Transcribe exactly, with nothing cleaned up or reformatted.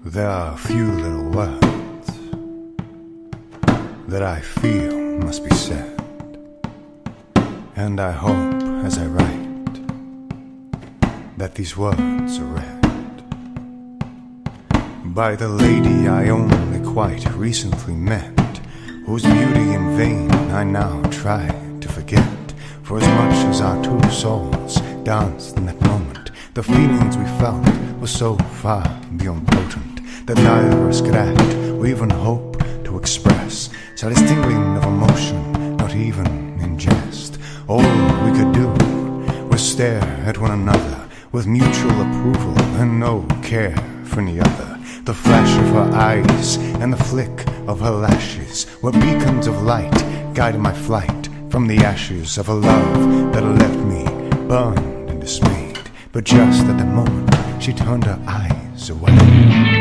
There are a few little words that I feel must be said, and I hope as I write that these words are read by the lady I only quite recently met, whose beauty in vain I now try to forget. For as much as our two souls danced in that moment, the feelings we felt were so far beyond potent that neither of us could act or even hope to express such tingling of emotion, not even in jest. All we could do was stare at one another with mutual approval and no care for any other. The flash of her eyes and the flick of her lashes were beacons of light, guiding my flight from the ashes of a love that left me burned and dismayed. But just at the moment she turned her eyes away.